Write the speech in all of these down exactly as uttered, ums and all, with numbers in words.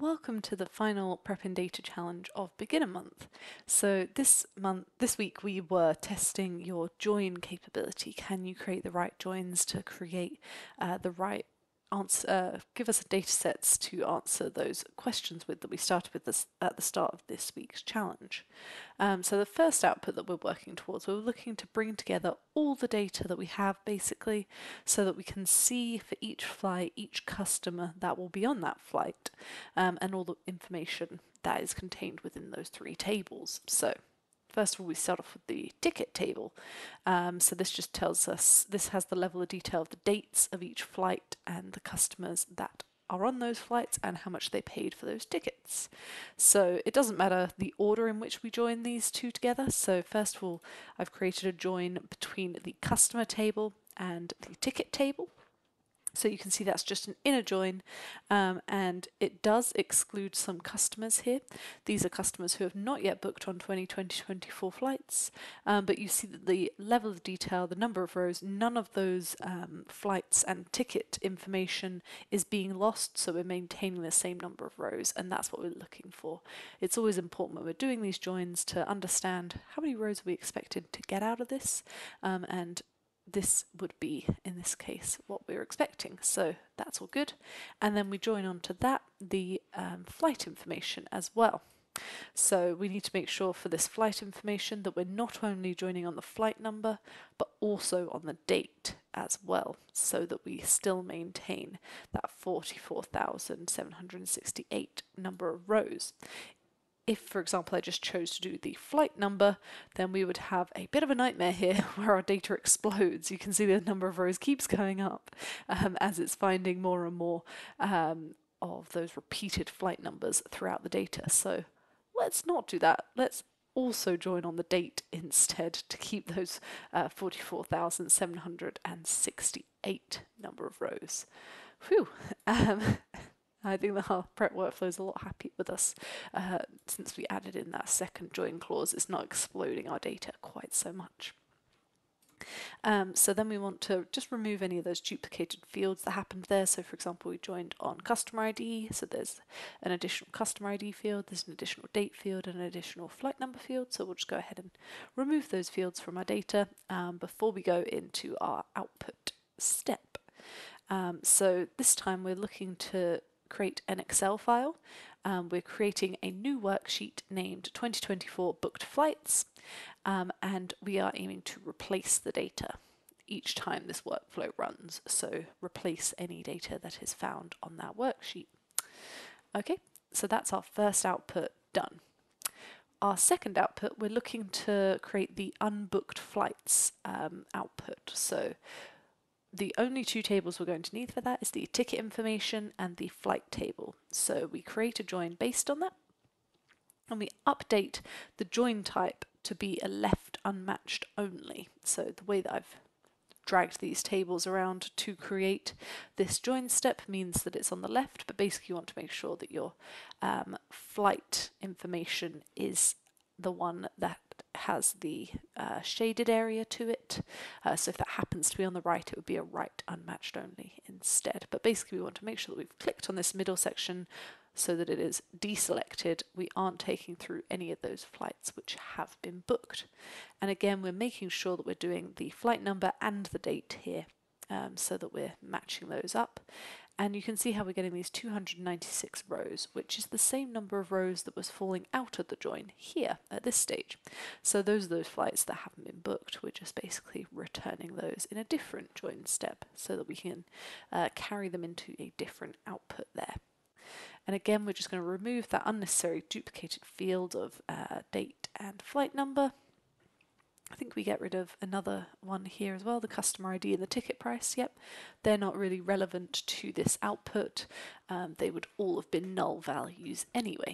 welcome to the final Prep in Data challenge of Beginner Month. So this month, this week we were testing your join capability. Can you create the right joins to create uh, the right answer, uh, give us data sets to answer those questions with that we started with this at the start of this week's challenge. Um, so the first output that we're working towards, we're looking to bring together all the data that we have basically so that we can see for each flight, each customer that will be on that flight, um, and all the information that is contained within those three tables. So first of all, we start off with the ticket table. Um, so this just tells us, this has the level of detail of the dates of each flight and the customers that are on those flights and how much they paid for those tickets. So it doesn't matter the order in which we join these two together. So first of all, I've created a join between the customer table and the ticket table. So you can see that's just an inner join, um, and it does exclude some customers here. These are customers who have not yet booked on twenty twenty to twenty-four flights, um, but you see that the level of detail, the number of rows, none of those um, flights and ticket information is being lost, so we're maintaining the same number of rows, and that's what we're looking for. It's always important when we're doing these joins to understand how many rows are we expected to get out of this, um, and this would be, in this case, what we're expecting. So that's all good. And then we join on to that the um, flight information as well. So we need to make sure for this flight information that we're not only joining on the flight number, but also on the date as well, so that we still maintain that forty-four thousand seven hundred sixty-eight number of rows. If, for example, I just chose to do the flight number, then we would have a bit of a nightmare here where our data explodes. You can see the number of rows keeps going up um, as it's finding more and more um, of those repeated flight numbers throughout the data. So let's not do that. Let's also join on the date instead to keep those uh, forty-four thousand seven hundred sixty-eight number of rows. Phew. Um, I think the our prep workflow is a lot happy with us uh, since we added in that second join clause. It's not exploding our data quite so much. Um, so then we want to just remove any of those duplicated fields that happened there. So for example, we joined on customer I D, so there's an additional customer I D field, there's an additional date field, and an additional flight number field. So we'll just go ahead and remove those fields from our data um, before we go into our output step. Um, so this time we're looking to create an Excel file. Um, we're creating a new worksheet named twenty twenty-four Booked Flights, um, and we are aiming to replace the data each time this workflow runs, so replace any data that is found on that worksheet. Okay, so that's our first output done. Our second output, we're looking to create the unbooked flights um, output. So the only two tables we're going to need for that is the ticket information and the flight table. So we create a join based on that, and we update the join type to be a left unmatched only. So the way that I've dragged these tables around to create this join step means that it's on the left, but basically you want to make sure that your um, flight information is the one that has the uh, shaded area to it. Uh, so if that happens to be on the right, it would be a right unmatched only instead. But basically we want to make sure that we've clicked on this middle section so that it is deselected. We aren't taking through any of those flights which have been booked. And again, we're making sure that we're doing the flight number and the date here um, so that we're matching those up. And you can see how we're getting these two hundred ninety-six rows, which is the same number of rows that was falling out of the join here at this stage. So those are those flights that haven't been booked. We're just basically returning those in a different join step so that we can uh, carry them into a different output there. And again, we're just going to remove that unnecessary duplicated field of uh, date and flight number. I think we get rid of another one here as well, the customer I D and the ticket price. Yep, they're not really relevant to this output. Um, they would all have been null values anyway.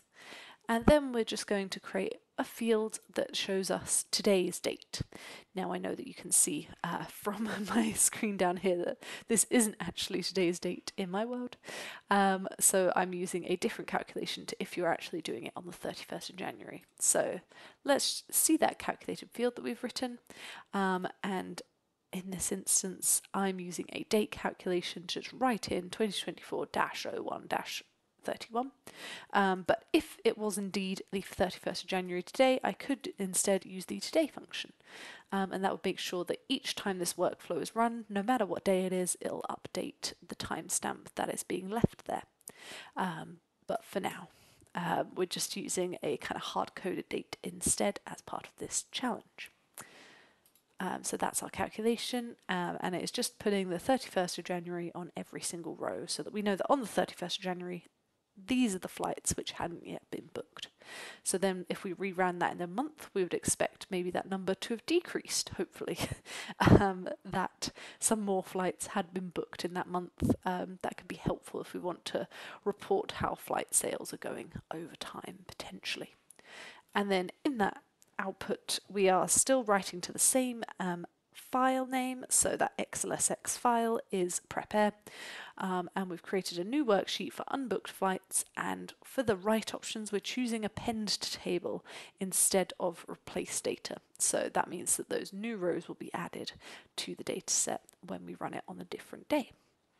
And then we're just going to create a field that shows us today's date. Now I know that you can see uh, from my screen down here that this isn't actually today's date in my world. Um, so I'm using a different calculation to if you're actually doing it on the thirty-first of January. So let's see that calculated field that we've written. Um, and in this instance, I'm using a date calculation to just write in twenty twenty-four dash oh one dash thirty-one. Um, but if it was indeed the thirty-first of January today, I could instead use the today function. Um, and that would make sure that each time this workflow is run, no matter what day it is, it'll update the timestamp that is being left there. Um, but for now, uh, we're just using a kind of hard-coded date instead as part of this challenge. Um, so that's our calculation, um, and it is just putting the thirty-first of January on every single row so that we know that on the thirty-first of January, these are the flights which hadn't yet been booked. So then if we reran that in a month, we would expect maybe that number to have decreased, hopefully, um, that some more flights had been booked in that month. Um, that could be helpful if we want to report how flight sales are going over time, potentially. And then in that output, we are still writing to the same um, file name, so that X L S X file is PrepAir, um, and we've created a new worksheet for unbooked flights, and for the write options we're choosing append to table instead of replace data. So that means that those new rows will be added to the data set when we run it on a different day.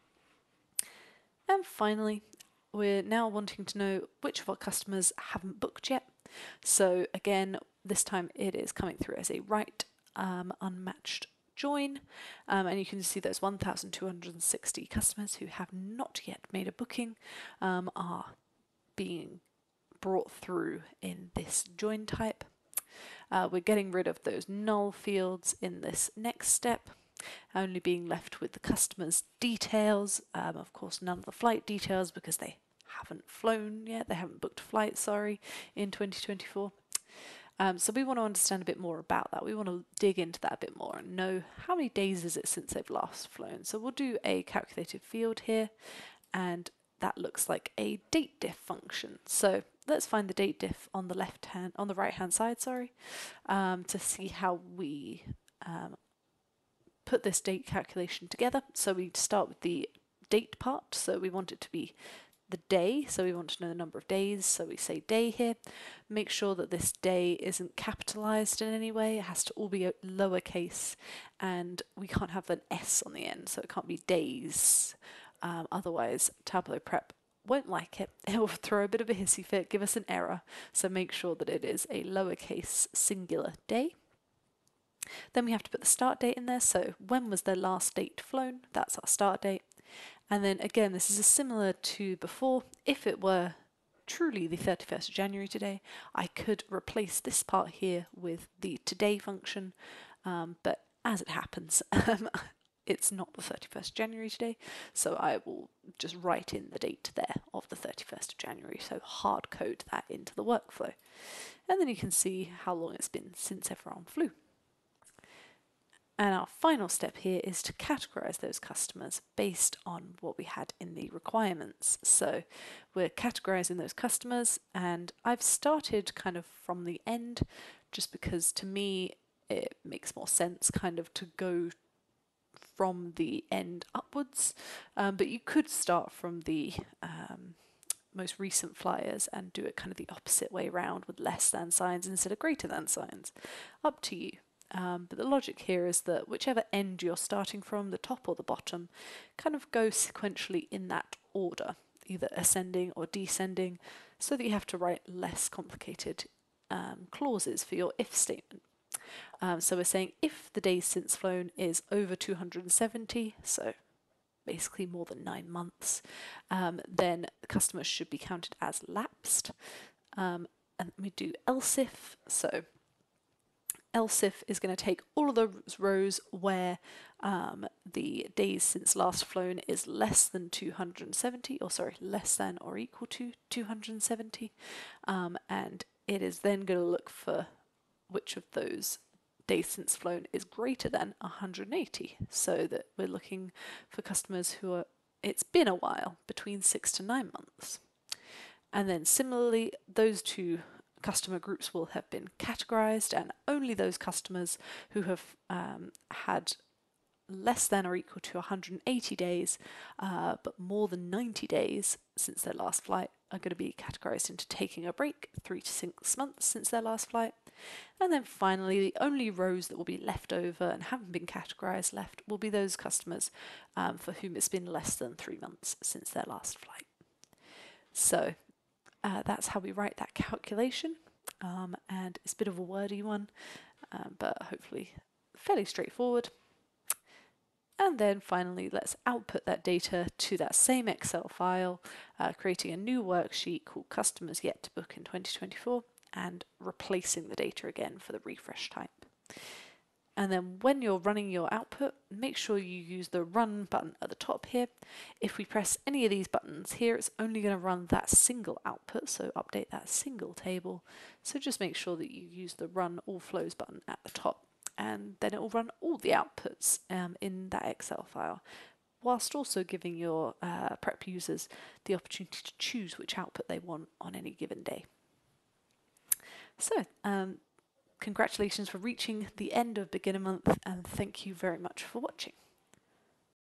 And finally, we're now wanting to know which of our customers haven't booked yet. So again, this time it is coming through as a write um, unmatched join, um, and you can see those one thousand two hundred sixty customers who have not yet made a booking um, are being brought through in this join type. Uh, we're getting rid of those null fields in this next step, only being left with the customer's details. Um, of course, none of the flight details because they haven't flown yet, they haven't booked a flight, sorry, in twenty twenty-four. Um, so we want to understand a bit more about that. We want to dig into that a bit more and know how many days is it since they've last flown. So we'll do a calculated field here, and that looks like a date diff function. So let's find the date diff on the left hand, on the right hand side, sorry, um, to see how we um, put this date calculation together. So we start with the date part. So we want it to be the day, so we want to know the number of days, so we say day here. Make sure that this day isn't capitalized in any way, it has to all be lowercase, and we can't have an S on the end, so it can't be days. Um, otherwise Tableau Prep won't like it, it will throw a bit of a hissy fit, give us an error, so make sure that it is a lowercase singular day. Then we have to put the start date in there, so when was their last date flown, that's our start date. And then again, this is similar to before. If it were truly the thirty-first of January today, I could replace this part here with the today function, um, but as it happens, um, it's not the thirty-first of January today, so I will just write in the date there of the thirty-first of January, so hard code that into the workflow. And then you can see how long it's been since everyone flew. And our final step here is to categorize those customers based on what we had in the requirements. So we're categorizing those customers, and I've started kind of from the end just because to me it makes more sense kind of to go from the end upwards, um, but you could start from the um, most recent flyers and do it kind of the opposite way around with less than signs instead of greater than signs. Up to you. Um, but the logic here is that whichever end you're starting from, the top or the bottom, kind of go sequentially in that order, either ascending or descending, so that you have to write less complicated um, clauses for your if statement. Um, so we're saying if the days since flown is over two hundred seventy, so basically more than nine months, um, then the customer should be counted as lapsed. Um, and we do else if, so else if is going to take all of those rows where um, the days since last flown is less than two hundred seventy, or sorry, less than or equal to two hundred seventy, um, and it is then going to look for which of those days since flown is greater than one hundred eighty, so that we're looking for customers who are, it's been a while, between six to nine months. And then similarly, those two customer groups will have been categorized, and only those customers who have um, had less than or equal to one hundred eighty days, uh, but more than ninety days since their last flight are going to be categorized into taking a break, three to six months since their last flight. And then finally, the only rows that will be left over and haven't been categorized left will be those customers um, for whom it's been less than three months since their last flight. So uh, that's how we write that calculation, um, and it's a bit of a wordy one, um, but hopefully fairly straightforward. And then finally, let's output that data to that same Excel file, uh, creating a new worksheet called Customers Yet to Book in twenty twenty-four, and replacing the data again for the refresh type. And then when you're running your output, make sure you use the run button at the top here. If we press any of these buttons here, it's only going to run that single output, so update that single table. So just make sure that you use the run all flows button at the top, and then it will run all the outputs um, in that Excel file, whilst also giving your uh, prep users the opportunity to choose which output they want on any given day. So, um, congratulations for reaching the end of beginner month, and thank you very much for watching.